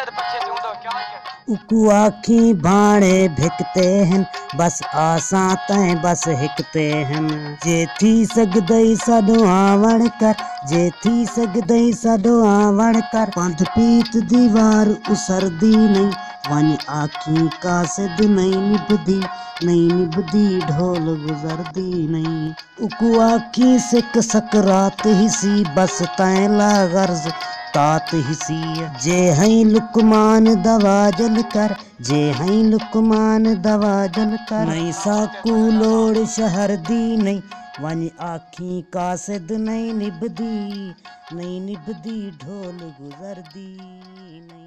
उकू आखी भाणे भिकते हैं बस आसा तैं बस हिकते हैं जे थी सगदई सडो आवण कर जे थी सगदई सडो आवण कर पंध पीत दीवार उसरदी नहीं वन आखी का सिद नहीं निभदी ढोल गुजरदी नहीं उकू आखी सिक सकरात हिसी बस तैं ला गर्ज तात हिसी जे हई लुकमान दवा जल कर जे हई लुकमान दवा जल कर नहीं साकू लोड़ शहर दी नहीं वन आखी का सिद नहीं निभदी ढोल गुजरदी नहीं।